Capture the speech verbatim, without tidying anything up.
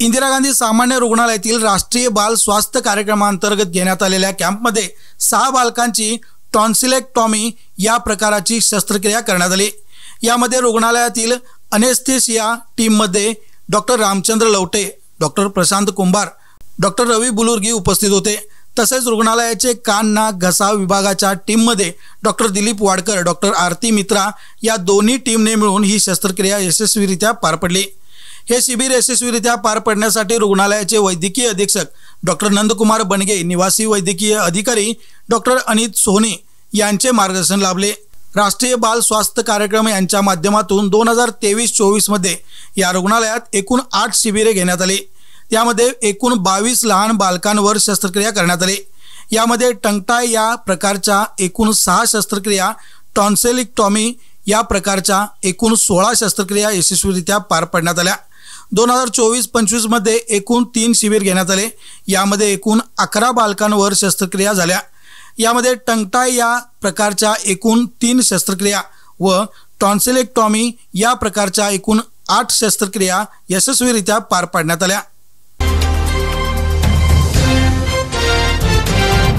इंदिरा गांधी सामान्य रुग्णालयातील राष्ट्रीय बाल स्वास्थ्य कार्यक्रमांतर्गत घेण्यात आलेल्या कॅम्पमध्ये सहा बालकांची टॉन्सिलेक्टॉमी या प्रकाराची शस्त्रक्रिया करण्यात आली। यामध्ये रुग्णालयातील अनेस्थेसिया टीममध्ये doctor Ramchandra Lavate, doctor Prashant Kumbhar, doctor Ravi Bulurgi उपस्थित होते। तसेच रुग्णालयाचे कान नाक घसा विभागाच्या टीममध्ये डॉक्टर दिलीप वाडकर, डॉक्टर आरती मित्रा या दोन्ही टीमने मिळून ही शस्त्रक्रिया यशस्वीरित्या पार पडली। हे शिबिर यशस्वीरित्या पार पडण्यासाठी रुग्णालयाचे वैद्यकीय अधीक्षक डॉक्टर नंदकुमार बनगे, निवासी वैद्यकीय अधिकारी डॉक्टर अनित सोनी यांचे मार्गदर्शन लाभले। राष्ट्रीय बाल स्वास्थ्य कार्यक्रम यांच्या माध्यमातून दोन हजार तेवीस चोवीस मध्ये या रुग्णालयात एकूण आठ शिबिरे घेण्यात आली। त्यामध्ये एकूण बावीस लहान बालकांवर शस्त्रक्रिया करण्यात आली। यामध्ये टंगटाय या प्रकारच्या एकूण सहा शस्त्रक्रिया, टॉन्सिलेक्टॉमी या प्रकारच्या एकूण सोळा शस्त्रक्रिया यशस्वीरित्या पार पडण्यात आल्या। दोन हजार चोवीस पंचवीस मध्ये एकूण तीन शिबिर घेण्यात आले। यामध्ये एकूण अकरा बालकांवर शस्त्रक्रिया झाल्या। यामध्ये टंगटाय या प्रकारच्या एकूण तीन शस्त्रक्रिया व टॉन्सिलेक्टॉमी या प्रकारच्या एकूण आठ शस्त्रक्रिया यशस्वीरित्या पार पाडण्यात आल्या।